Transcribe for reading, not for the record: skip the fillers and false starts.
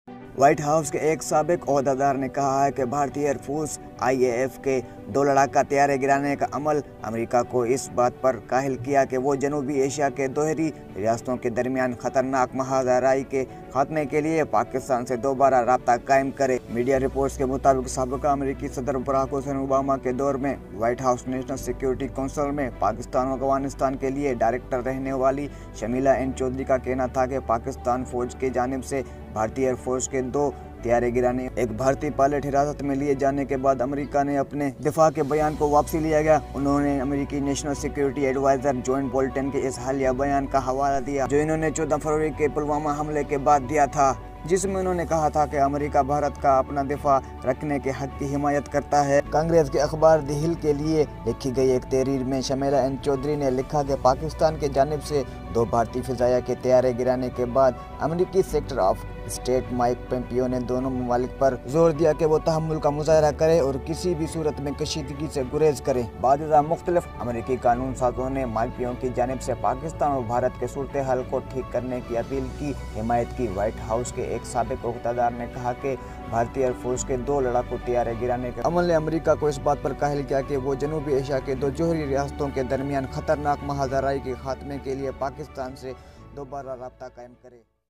White house के एक साबिक ओहदेदार ने कहा है कि भारतीय एयरफोर्स IAF के 2 लड़ाका तैयारे गिराने का अमल अमेरिका को इस बात पर काहिल किया कि वो जनूबी एशिया के दोहरी रियासतों के दरमियान खतरनाक महाजराई के खात्मे के लिए पाकिस्तान से दोबारा राब्ता कायम करे। मीडिया रिपोर्ट्स के मुताबिक साबिका अमेरिकी सदर बराक हुसैन ओबामा के दौर में White House National Security Council में पाकिस्तान और अफगानिस्तान के लिए डायरेक्टर रहने वाली शमीला एन चौधरी का कहना था कि पाकिस्तान फौज की जानिब से भारतीय एयरफोर्स के 2 तैयारे गिराने एक भारतीय पायलट हिरासत में लिए जाने के बाद अमेरिका ने अपने दिफा के बयान को वापसी लिया गया। उन्होंने अमेरिकी national security adviser John Bolton के इस हालिया बयान का हवाला दिया जो इन्होंने 14 फरवरी के पुलवामा हमले के बाद दिया था, जिसमें उन्होंने कहा था कि अमेरिका भारत का अपना दिफा रखने के हक की हिमायत करता है। कांग्रेस के अखबार द हिल के लिए लिखी गई एक तहरीर में शमीला एन चौधरी ने लिखा कि पाकिस्तान के जानिब से 2 भारतीय फिजाया के तैयारे गिराने के बाद अमेरिकी secretary of state Mike Pompeo ने दोनों ममालिक पर जोर दिया कि वो तहम्मुल का मुजाहरा करे और किसी भी सूरत में कशीदगी से गुरेज करे। बाज़ मुख्तलिफ अमेरिकी कानून साजों ने माइक की जानिब से पाकिस्तान और भारत के सूरत हाल को ठीक करने की अपील की हिमायत की। व्हाइट हाउस के एक साबिक ओहदेदार ने कहा कि भारतीय एयरफोर्स के 2 लड़ाकू तैयारे गिराने के अमल ने अमेरिका को इस बात पर काहिल किया कि वो जनूबी एशिया के 2 जोहरी रियासतों के दरमियान खतरनाक महाजराई के खात्मे के लिए पाकिस्तान से दोबारा राब्ता कायम करे।